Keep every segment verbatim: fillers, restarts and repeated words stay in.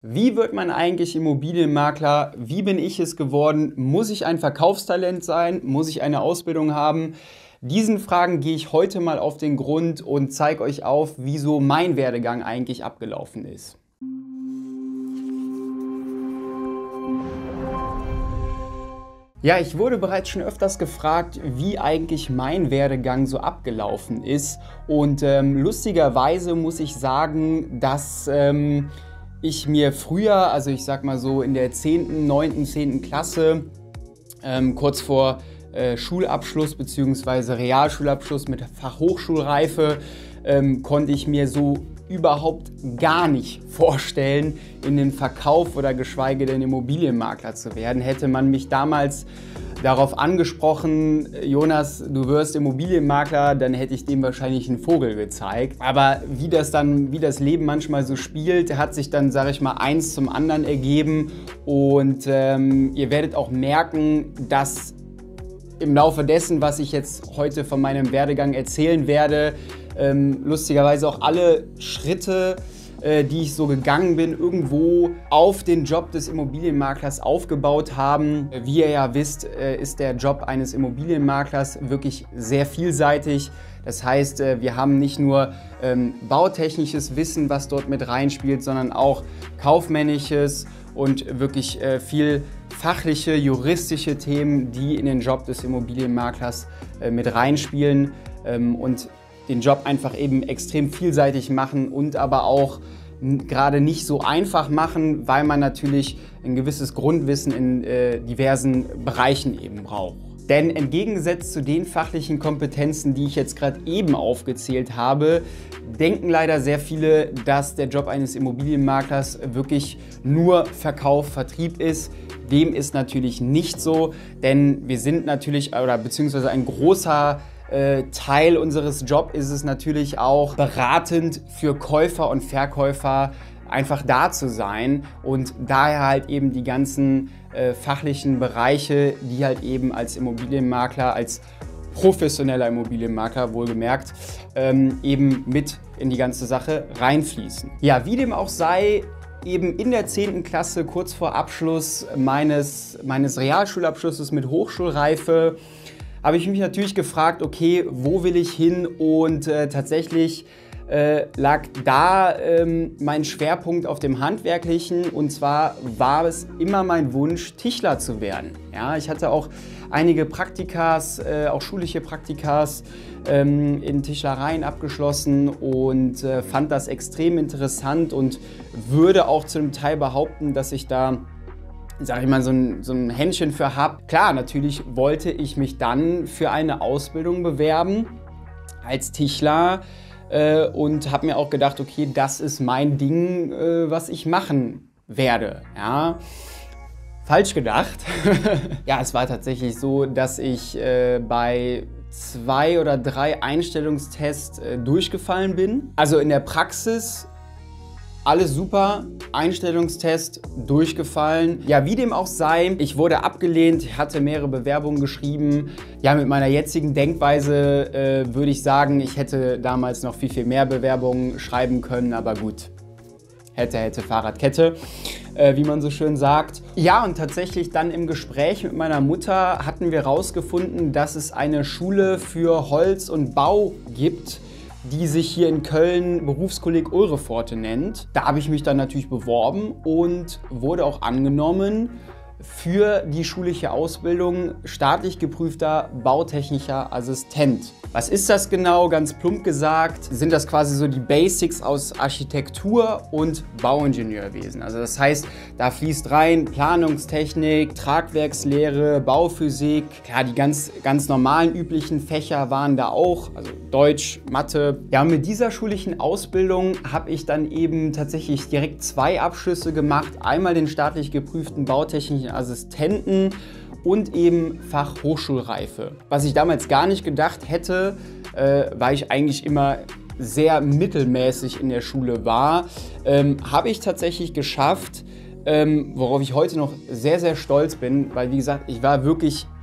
Wie wird man eigentlich Immobilienmakler? Wie bin ich es geworden? Muss ich ein Verkaufstalent sein? Muss ich eine Ausbildung haben? Diesen Fragen gehe ich heute mal auf den Grund und zeige euch auf, wieso mein Werdegang eigentlich abgelaufen ist. Ja, ich wurde bereits schon öfters gefragt, wie eigentlich mein Werdegang so abgelaufen ist. Und ähm, lustigerweise muss ich sagen, dass ähm, ich mir früher, also ich sag mal so in der zehnten, neunten, zehnten Klasse, ähm, kurz vor äh, Schulabschluss bzw. Realschulabschluss mit Fachhochschulreife, ähm, konnte ich mir so überhaupt gar nicht vorstellen, in den Verkauf oder geschweige denn Immobilienmakler zu werden. Hätte man mich damals darauf angesprochen, Jonas, du wirst Immobilienmakler, dann hätte ich dem wahrscheinlich einen Vogel gezeigt. Aber wie das dann, wie das Leben manchmal so spielt, hat sich dann, sage ich mal, eins zum anderen ergeben. Und ähm, ihr werdet auch merken, dass im Laufe dessen, was ich jetzt heute von meinem Werdegang erzählen werde, ähm, lustigerweise auch alle Schritte, äh, die ich so gegangen bin, irgendwo auf den Job des Immobilienmaklers aufgebaut haben. Wie ihr ja wisst, äh, ist der Job eines Immobilienmaklers wirklich sehr vielseitig. Das heißt, äh, wir haben nicht nur ähm, bautechnisches Wissen, was dort mit reinspielt, sondern auch kaufmännisches und wirklich äh, viel fachliche, juristische Themen, die in den Job des Immobilienmaklers äh, mit reinspielen ähm, und den Job einfach eben extrem vielseitig machen und aber auch gerade nicht so einfach machen, weil man natürlich ein gewisses Grundwissen in äh, diversen Bereichen eben braucht. Denn entgegengesetzt zu den fachlichen Kompetenzen, die ich jetzt gerade eben aufgezählt habe, denken leider sehr viele, dass der Job eines Immobilienmaklers wirklich nur Verkauf, Vertrieb ist. Dem ist natürlich nicht so, denn wir sind natürlich, oder beziehungsweise ein großer Teil unseres Jobs ist es natürlich auch, beratend für Käufer und Verkäufer einfach da zu sein und daher halt eben die ganzen äh, fachlichen Bereiche, die halt eben als Immobilienmakler, als professioneller Immobilienmakler wohlgemerkt, ähm, eben mit in die ganze Sache reinfließen. Ja, wie dem auch sei, eben in der zehnten Klasse, kurz vor Abschluss meines, meines Realschulabschlusses mit Hochschulreife, habe ich mich natürlich gefragt, okay, wo will ich hin? Und äh, tatsächlich äh, lag da ähm, mein Schwerpunkt auf dem Handwerklichen. Und zwar war es immer mein Wunsch, Tischler zu werden. Ja, ich hatte auch einige Praktikas, äh, auch schulische Praktikas ähm, in Tischlereien abgeschlossen und äh, fand das extrem interessant und würde auch zu einem Teil behaupten, dass ich da, sag ich mal, so ein, so ein Händchen für habe. Klar, natürlich wollte ich mich dann für eine Ausbildung bewerben als Tischler äh, und habe mir auch gedacht, okay, das ist mein Ding, äh, was ich machen werde. Ja. Falsch gedacht. Ja, es war tatsächlich so, dass ich äh, bei zwei oder drei Einstellungstests äh, durchgefallen bin. Also in der Praxis alles super, Einstellungstest durchgefallen. Ja, wie dem auch sei, ich wurde abgelehnt, ich hatte mehrere Bewerbungen geschrieben. Ja, mit meiner jetzigen Denkweise äh, würde ich sagen, ich hätte damals noch viel, viel mehr Bewerbungen schreiben können, aber gut. Hätte, hätte, Fahrradkette, äh, wie man so schön sagt. Ja, und tatsächlich dann im Gespräch mit meiner Mutter hatten wir herausgefunden, dass es eine Schule für Holz und Bau gibt, die sich hier in Köln Berufskolleg Ulreforte nennt. Da habe ich mich dann natürlich beworben und wurde auch angenommen für die schulische Ausbildung staatlich geprüfter bautechnischer Assistent. Was ist das genau? Ganz plump gesagt, sind das quasi so die Basics aus Architektur und Bauingenieurwesen. Also das heißt, da fließt rein Planungstechnik, Tragwerkslehre, Bauphysik. Klar, die ganz, ganz normalen üblichen Fächer waren da auch, also Deutsch, Mathe. Ja, und mit dieser schulischen Ausbildung habe ich dann eben tatsächlich direkt zwei Abschlüsse gemacht. Einmal den staatlich geprüften bautechnischen Assistenten und eben Fachhochschulreife. Was ich damals gar nicht gedacht hätte, äh, weil ich eigentlich immer sehr mittelmäßig in der Schule war, ähm, habe ich tatsächlich geschafft, ähm, worauf ich heute noch sehr, sehr stolz bin, weil wie gesagt, ich war wirklich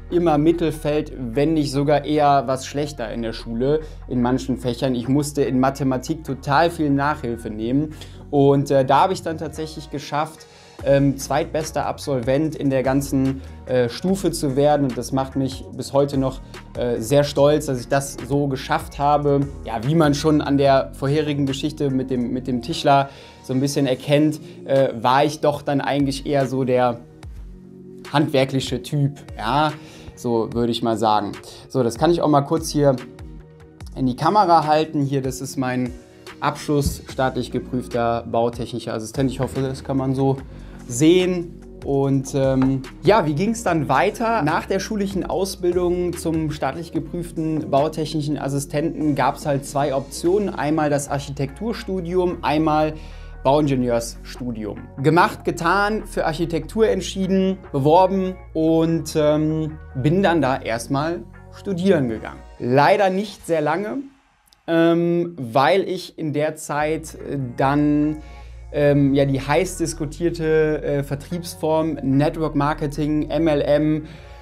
immer Mittelfeld, wenn nicht sogar eher was schlechter in der Schule, in manchen Fächern. Ich musste in Mathematik total viel Nachhilfe nehmen und äh, da habe ich dann tatsächlich geschafft, ähm, zweitbester Absolvent in der ganzen äh, Stufe zu werden und das macht mich bis heute noch äh, sehr stolz, dass ich das so geschafft habe. Ja, wie man schon an der vorherigen Geschichte mit dem, mit dem Tischler so ein bisschen erkennt, äh, war ich doch dann eigentlich eher so der handwerkliche Typ, ja, so würde ich mal sagen. So, das kann ich auch mal kurz hier in die Kamera halten. Hier, das ist mein Abschluss, staatlich geprüfter bautechnischer Assistent. Ich hoffe, das kann man so sehen. Und ähm, ja, wie ging es dann weiter? Nach der schulischen Ausbildung zum staatlich geprüften bautechnischen Assistenten gab es halt zwei Optionen. Einmal das Architekturstudium, einmal Bauingenieursstudium. Gemacht, getan, für Architektur entschieden, beworben und ähm, bin dann da erstmal studieren gegangen. Leider nicht sehr lange, ähm, weil ich in der Zeit äh, dann ähm, ja, die heiß diskutierte äh, Vertriebsform Network Marketing, M L M,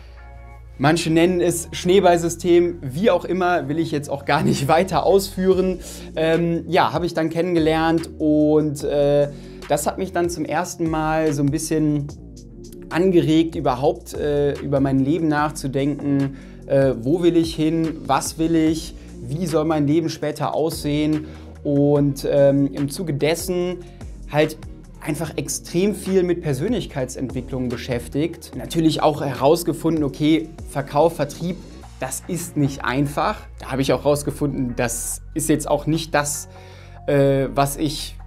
manche nennen es Schneeballsystem, wie auch immer, will ich jetzt auch gar nicht weiter ausführen. Ähm, ja, habe ich dann kennengelernt und äh, das hat mich dann zum ersten Mal so ein bisschen angeregt, überhaupt äh, über mein Leben nachzudenken. Äh, wo will ich hin? Was will ich? Wie soll mein Leben später aussehen? Und ähm, im Zuge dessen halt einfach extrem viel mit Persönlichkeitsentwicklung beschäftigt. Natürlich auch herausgefunden, okay, Verkauf, Vertrieb, das ist nicht einfach. Da habe ich auch herausgefunden, das ist jetzt auch nicht das, äh, was ich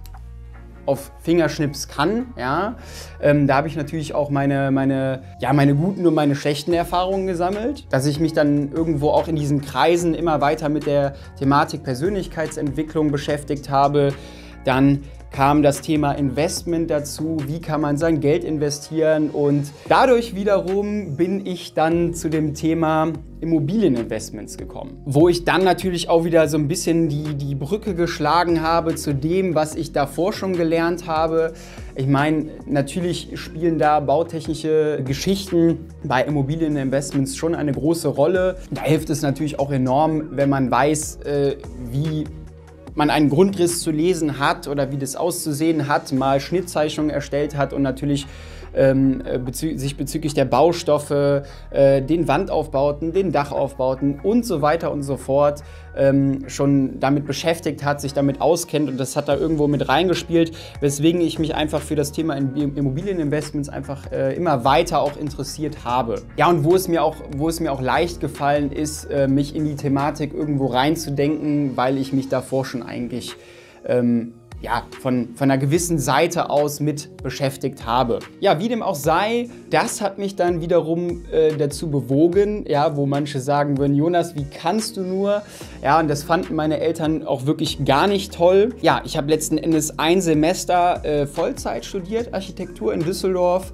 auf Fingerschnips kann. Ja? Ähm, da habe ich natürlich auch meine, meine, ja, meine guten und meine schlechten Erfahrungen gesammelt. Dass ich mich dann irgendwo auch in diesen Kreisen immer weiter mit der Thematik Persönlichkeitsentwicklung beschäftigt habe. Dann kam das Thema Investment dazu, wie kann man sein Geld investieren und dadurch wiederum bin ich dann zu dem Thema Immobilieninvestments gekommen, wo ich dann natürlich auch wieder so ein bisschen die, die Brücke geschlagen habe zu dem, was ich davor schon gelernt habe. Ich meine, natürlich spielen da bautechnische Geschichten bei Immobilieninvestments schon eine große Rolle. Da hilft es natürlich auch enorm, wenn man weiß, äh, wie man einen Grundriss zu lesen hat oder wie das auszusehen hat, mal Schnittzeichnungen erstellt hat und natürlich ähm, bezü sich bezüglich der Baustoffe, äh, den Wandaufbauten, den Dachaufbauten und so weiter und so fort ähm, schon damit beschäftigt hat, sich damit auskennt und das hat da irgendwo mit reingespielt, weswegen ich mich einfach für das Thema Immobilieninvestments einfach äh, immer weiter auch interessiert habe. Ja, und wo es mir auch, wo es mir auch leicht gefallen ist, äh, mich in die Thematik irgendwo reinzudenken, weil ich mich davor schon eigentlich ähm, ja, von, von einer gewissen Seite aus mit beschäftigt habe. Ja, wie dem auch sei, das hat mich dann wiederum äh, dazu bewogen, ja, wo manche sagen würden, Jonas, wie kannst du nur? Ja, und das fanden meine Eltern auch wirklich gar nicht toll. Ja, ich habe letzten Endes ein Semester äh, Vollzeit studiert, Architektur in Düsseldorf.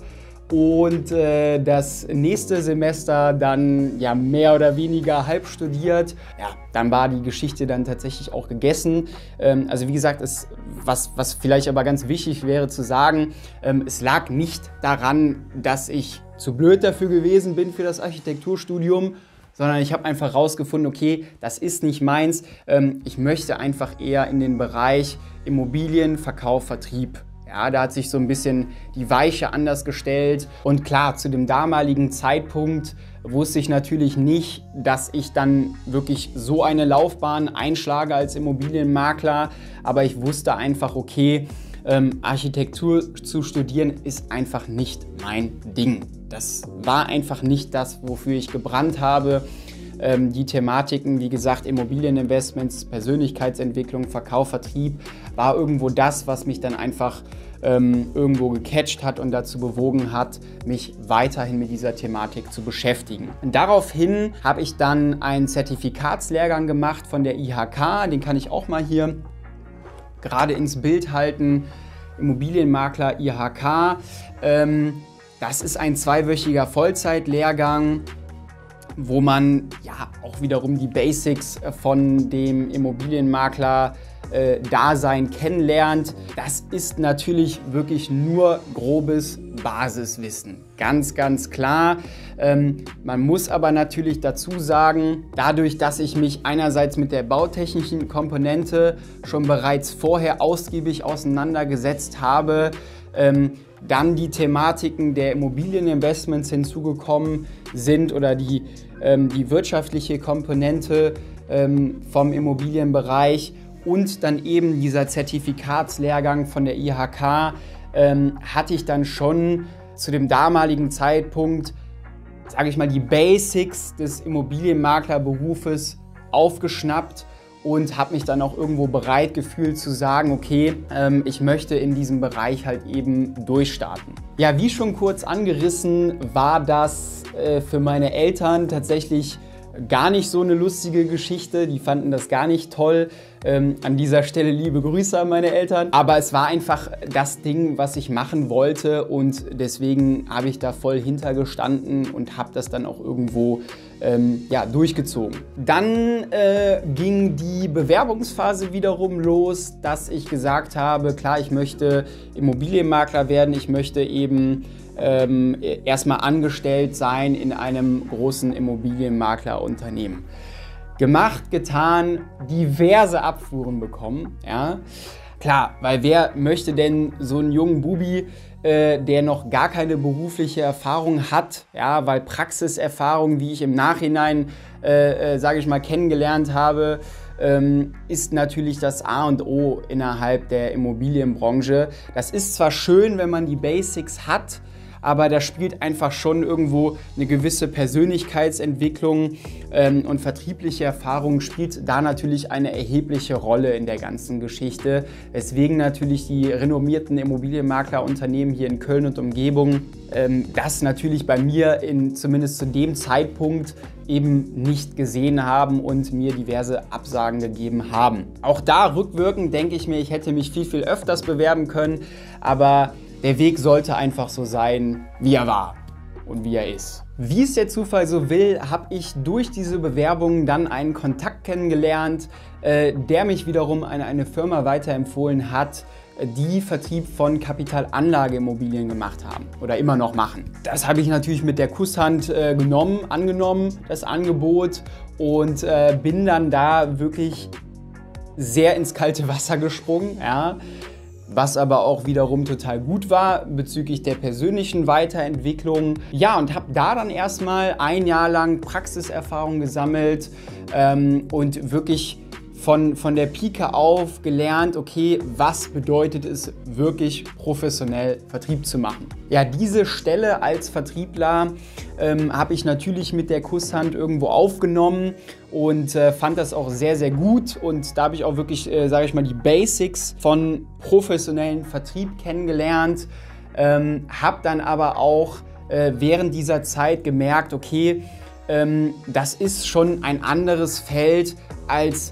Und äh, das nächste Semester dann ja mehr oder weniger halb studiert. Ja, dann war die Geschichte dann tatsächlich auch gegessen. Ähm, also wie gesagt, es, was, was vielleicht aber ganz wichtig wäre zu sagen, ähm, es lag nicht daran, dass ich zu blöd dafür gewesen bin für das Architekturstudium, sondern ich habe einfach rausgefunden, okay, das ist nicht meins. Ähm, ich möchte einfach eher in den Bereich Immobilien, Verkauf, Vertrieb. Ja, da hat sich so ein bisschen die Weiche anders gestellt. Und klar, zu dem damaligen Zeitpunkt wusste ich natürlich nicht, dass ich dann wirklich so eine Laufbahn einschlage als Immobilienmakler. Aber ich wusste einfach, okay, ähm, Architektur zu studieren ist einfach nicht mein Ding. Das war einfach nicht das, wofür ich gebrannt habe. Ähm, die Thematiken, wie gesagt, Immobilieninvestments, Persönlichkeitsentwicklung, Verkauf, Vertrieb, war irgendwo das, was mich dann einfach ähm, irgendwo gecatcht hat und dazu bewogen hat, mich weiterhin mit dieser Thematik zu beschäftigen. Und daraufhin habe ich dann einen Zertifikatslehrgang gemacht von der I H K, den kann ich auch mal hier gerade ins Bild halten, Immobilienmakler I H K. Ähm, das ist ein zweiwöchiger Vollzeitlehrgang, wo man ja auch wiederum die Basics von dem Immobilienmakler äh, Dasein kennenlernt. Das ist natürlich wirklich nur grobes Basiswissen. Ganz, ganz klar. Ähm, man muss aber natürlich dazu sagen, dadurch, dass ich mich einerseits mit der bautechnischen Komponente schon bereits vorher ausgiebig auseinandergesetzt habe, ähm, dann die Thematiken der Immobilieninvestments hinzugekommen sind oder die, ähm, die wirtschaftliche Komponente ähm, vom Immobilienbereich und dann eben dieser Zertifikatslehrgang von der I H K, ähm, hatte ich dann schon zu dem damaligen Zeitpunkt, sage ich mal, die Basics des Immobilienmaklerberufes aufgeschnappt und habe mich dann auch irgendwo bereit gefühlt zu sagen, okay, ähm, ich möchte in diesem Bereich halt eben durchstarten. Ja, wie schon kurz angerissen, war das äh, für meine Eltern tatsächlich gar nicht so eine lustige Geschichte. Die fanden das gar nicht toll. Ähm, an dieser Stelle liebe Grüße an meine Eltern. Aber es war einfach das Ding, was ich machen wollte und deswegen habe ich da voll hintergestanden und habe das dann auch irgendwo ähm, ja, durchgezogen. Dann äh, ging die Bewerbungsphase wiederum los, dass ich gesagt habe, klar, ich möchte Immobilienmakler werden, ich möchte eben Ähm, erstmal angestellt sein in einem großen Immobilienmaklerunternehmen. Gemacht, getan, diverse Abfuhren bekommen. Ja? Klar, weil wer möchte denn so einen jungen Bubi, äh, der noch gar keine berufliche Erfahrung hat, ja, weil Praxiserfahrung, wie ich im Nachhinein, äh, äh, sage ich mal, kennengelernt habe, ähm, ist natürlich das A und O innerhalb der Immobilienbranche. Das ist zwar schön, wenn man die Basics hat, aber da spielt einfach schon irgendwo eine gewisse Persönlichkeitsentwicklung ähm, und vertriebliche Erfahrung spielt da natürlich eine erhebliche Rolle in der ganzen Geschichte. Weswegen natürlich die renommierten Immobilienmaklerunternehmen hier in Köln und Umgebung ähm, das natürlich bei mir in, zumindest zu dem Zeitpunkt eben nicht gesehen haben und mir diverse Absagen gegeben haben. Auch da rückwirkend denke ich mir, ich hätte mich viel, viel öfters bewerben können, aber der Weg sollte einfach so sein, wie er war und wie er ist. Wie es der Zufall so will, habe ich durch diese Bewerbung dann einen Kontakt kennengelernt, äh, der mich wiederum an eine Firma weiterempfohlen hat, die Vertrieb von Kapitalanlageimmobilien gemacht haben oder immer noch machen. Das habe ich natürlich mit der Kusshand äh, genommen, angenommen, das Angebot, und äh, bin dann da wirklich sehr ins kalte Wasser gesprungen. Ja. Was aber auch wiederum total gut war bezüglich der persönlichen Weiterentwicklung. Ja, und habe da dann erstmal ein Jahr lang Praxiserfahrung gesammelt ähm, und wirklich von, von der Pike auf gelernt, okay, was bedeutet es wirklich professionell Vertrieb zu machen. Ja, diese Stelle als Vertriebler ähm, habe ich natürlich mit der Kusshand irgendwo aufgenommen und äh, fand das auch sehr, sehr gut. Und da habe ich auch wirklich, äh, sage ich mal, die Basics von professionellen Vertrieb kennengelernt. Ähm, habe dann aber auch äh, während dieser Zeit gemerkt, okay, ähm, das ist schon ein anderes Feld als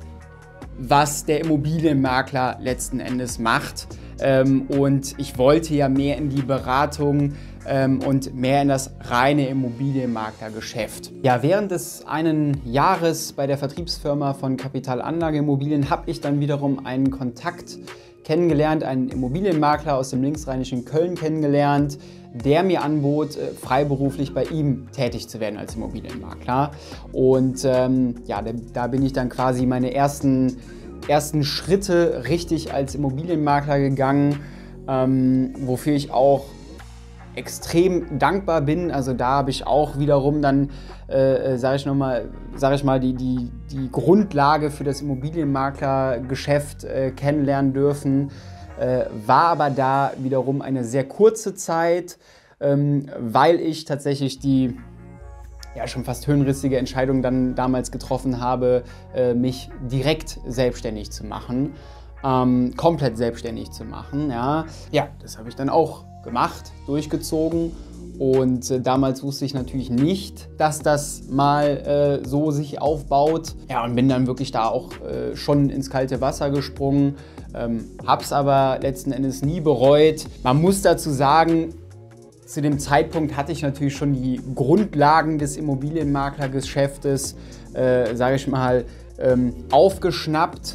was der Immobilienmakler letzten Endes macht. Ähm, und ich wollte ja mehr in die Beratung ähm, und mehr in das reine Immobilienmaklergeschäft. Ja, während des einen Jahres bei der Vertriebsfirma von Kapitalanlageimmobilien habe ich dann wiederum einen Kontakt kennengelernt, einen Immobilienmakler aus dem linksrheinischen Köln kennengelernt, der mir anbot, freiberuflich bei ihm tätig zu werden als Immobilienmakler. Und ähm, ja, da, da bin ich dann quasi meine ersten, ersten Schritte richtig als Immobilienmakler gegangen, ähm, wofür ich auch extrem dankbar bin. Also da habe ich auch wiederum dann, äh, sage ich noch mal, sage ich mal, die, die, die Grundlage für das Immobilienmaklergeschäft äh, kennenlernen dürfen. Äh, war aber da wiederum eine sehr kurze Zeit, ähm, weil ich tatsächlich die ja, schon fast hirnrissige Entscheidung dann damals getroffen habe, äh, mich direkt selbstständig zu machen, ähm, komplett selbstständig zu machen. Ja, ja, das habe ich dann auch gemacht, durchgezogen. Und äh, damals wusste ich natürlich nicht, dass das mal äh, so sich aufbaut. Ja, und bin dann wirklich da auch äh, schon ins kalte Wasser gesprungen. Ähm, hab's aber letzten Endes nie bereut. Man muss dazu sagen, zu dem Zeitpunkt hatte ich natürlich schon die Grundlagen des Immobilienmaklergeschäftes, äh, sage ich mal, ähm, aufgeschnappt.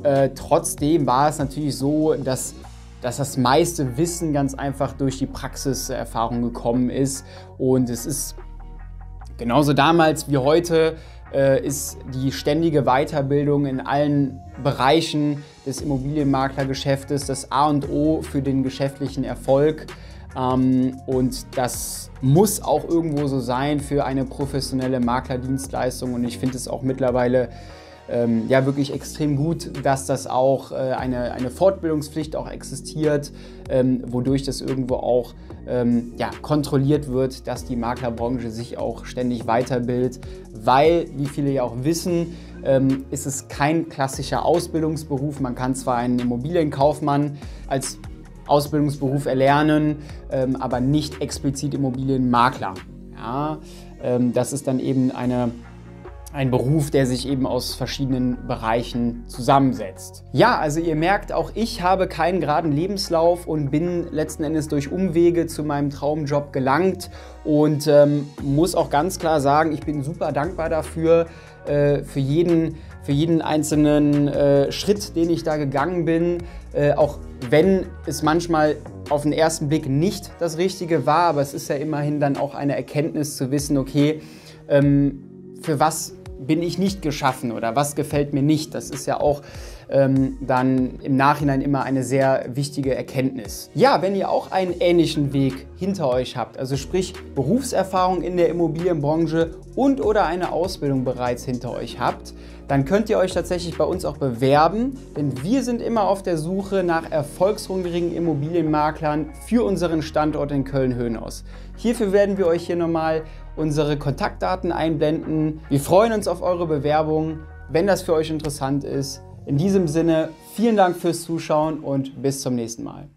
äh, trotzdem war es natürlich so, dass, dass das meiste Wissen ganz einfach durch die Praxiserfahrung gekommen ist. Und es ist genauso damals wie heute, äh, ist die ständige Weiterbildung in allen Bereichen des Immobilienmaklergeschäftes das A und O für den geschäftlichen Erfolg. Ähm, und das muss auch irgendwo so sein für eine professionelle Maklerdienstleistung. Und ich finde es auch mittlerweile ähm, ja wirklich extrem gut, dass das auch äh, eine, eine Fortbildungspflicht auch existiert, ähm, wodurch das irgendwo auch ähm, ja, kontrolliert wird, dass die Maklerbranche sich auch ständig weiterbildet, weil, wie viele ja auch wissen, ähm, ist es kein klassischer Ausbildungsberuf. Man kann zwar einen Immobilienkaufmann als Ausbildungsberuf erlernen, ähm, aber nicht explizit Immobilienmakler. Ja, ähm, das ist dann eben eine Ein Beruf, der sich eben aus verschiedenen Bereichen zusammensetzt. Ja, also ihr merkt, auch ich habe keinen geraden Lebenslauf und bin letzten Endes durch Umwege zu meinem Traumjob gelangt und ähm, muss auch ganz klar sagen, ich bin super dankbar dafür, äh, für jeden, für jeden einzelnen äh, Schritt, den ich da gegangen bin, äh, auch wenn es manchmal auf den ersten Blick nicht das Richtige war, aber es ist ja immerhin dann auch eine Erkenntnis zu wissen, okay, ähm, für was bin ich nicht geschaffen oder was gefällt mir nicht. Das ist ja auch ähm, dann im Nachhinein immer eine sehr wichtige Erkenntnis. Ja, wenn ihr auch einen ähnlichen Weg hinter euch habt, also sprich Berufserfahrung in der Immobilienbranche und oder eine Ausbildung bereits hinter euch habt, dann könnt ihr euch tatsächlich bei uns auch bewerben, denn wir sind immer auf der Suche nach erfolgshungrigen Immobilienmaklern für unseren Standort in Köln-Höhnhaus. Hierfür werden wir euch hier nochmal unsere Kontaktdaten einblenden. Wir freuen uns auf eure Bewerbung, wenn das für euch interessant ist. In diesem Sinne, vielen Dank fürs Zuschauen und bis zum nächsten Mal.